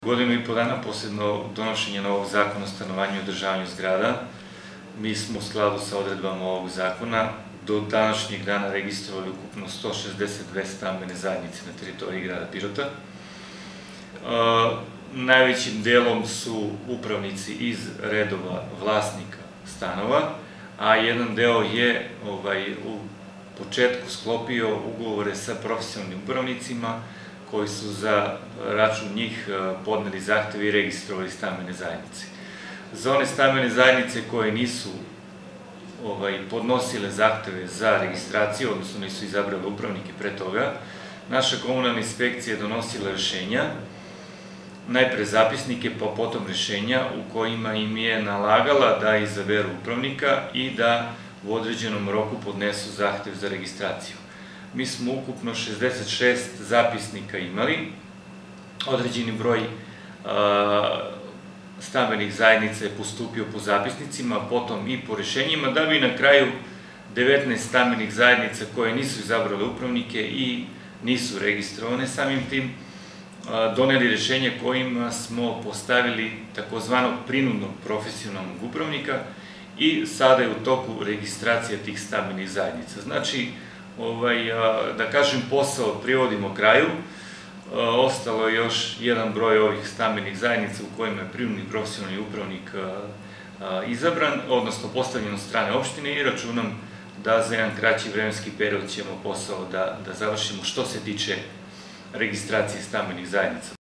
Godinu i po dana posle donošenja novog zakona o stanovanju i održavanju zgrada, mi smo u skladu sa odredbama ovog zakona do današnjeg dana registrovali ukupno 162 stambene zajednice na teritoriji grada Pirota. Najvećim delom su upravnici iz redova vlasnika stanova, a jedan deo je u početku sklopio ugovore sa profesionalnim upravnicima koji su za račun njih podneli zahteve i registrovali stambene zajednice. Za one stambene zajednice koje nisu podnosile zahteve za registraciju, odnosno nisu izabrali upravnike pre toga, naša komunalna inspekcija je donosila rešenja, najpre zapisnike, pa potom rešenja u kojima im je nalagala da izaberu upravnika i da u određenom roku podnesu zahtev za registraciju. Mi smo ukupno 66 zapisnika imali, određeni broj stambenih zajednica je postupio po zapisnicima, potom i po rešenjima, da bi na kraju 19 stambenih zajednica koje nisu izabrale upravnike i nisu registrovane samim tim, doneli rešenje kojima smo postavili takozvanog prinudnog profesionalnog upravnika i sada je u toku registracija tih stambenih zajednica. Znači, da kažem, posao privodimo kraju, ostalo je još jedan broj ovih stambenih zajednica u kojima je prinudni profesionalni upravnik izabran, odnosno postavljen od strane opštine, i računam da za jedan kraći vremenski period ćemo posao da završimo što se tiče registracije stambenih zajednica.